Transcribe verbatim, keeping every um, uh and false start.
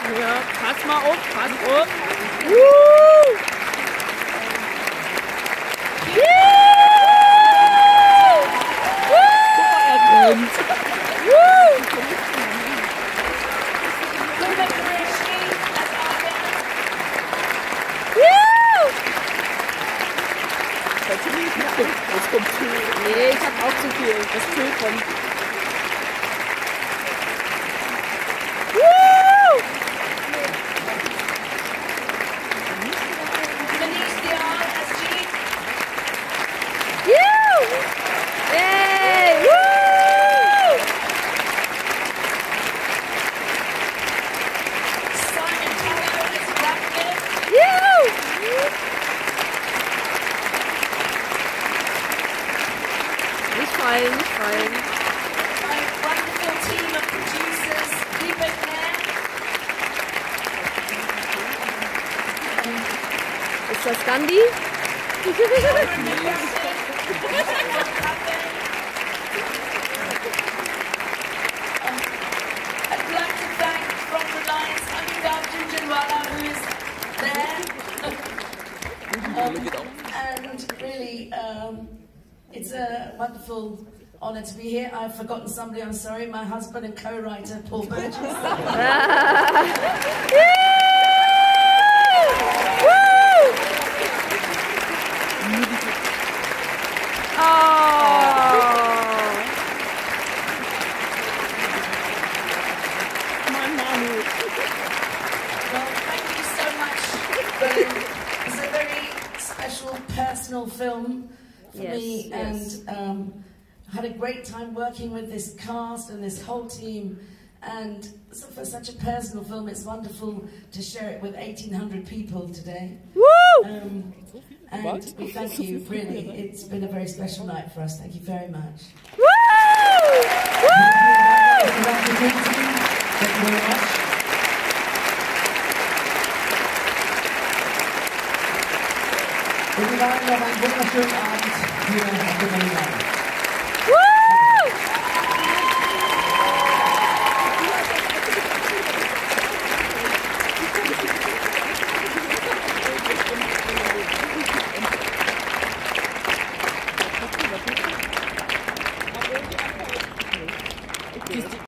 Ja, pass mal auf, pass auf. Woo! Das kommt zu. Nee, ich hab auch zu viel. Das Tüll kommt. Nicht fallen, nicht fallen. My wonderful team of producers, keep it there. Ist das Gandhi? I'd like to thank from the Lions Amitabh Jhunjhunwala, who is there. um, and really, um, it's a wonderful honour to be here. I've forgotten somebody, I'm sorry, my husband and co-writer, Paul Burgess. Well, thank you so much. Berlin. It's a very special, personal film for Yes, me, yes. and um, I had a great time working with this cast and this whole team. And so for such a personal film, it's wonderful to share it with eighteen hundred people today. Woo! Um, and we thank you, really. It's been a very special night for us. Thank you very much. Woo! Thank you very much. Wir sagen noch einen wunderschönen Abend hier auf der Berlin. Woo!